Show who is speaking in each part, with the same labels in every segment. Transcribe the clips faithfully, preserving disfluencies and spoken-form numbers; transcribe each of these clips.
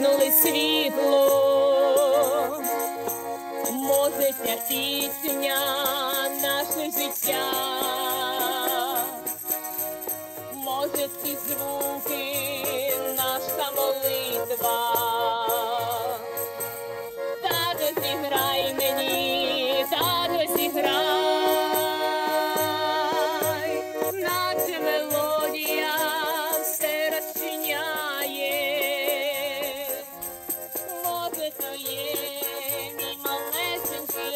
Speaker 1: вимкнули світло. Може, ця пісня наше життя, може, ці звуки наша молитва. Тато, зіграй мені, тато, зіграй, наче мелодія все розчиняє. Може, то є мій малесенький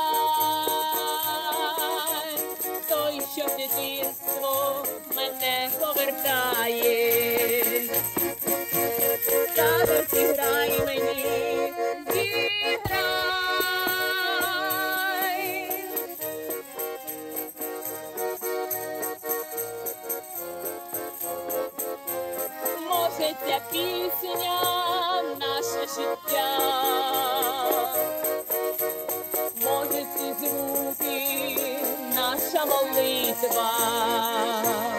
Speaker 1: рай, той, що в дитинство мене повертає. Тато, зіграй мені, зіграй. Може, ця пісня наше життя, може, ці звуки наша молитва.